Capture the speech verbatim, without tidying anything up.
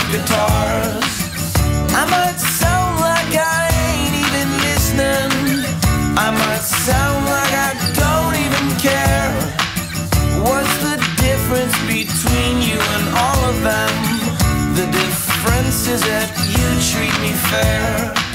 guitars. I might sound like I ain't even listening. I might sound like I don't even care. What's the difference between you and all of them? The difference is that you treat me fair.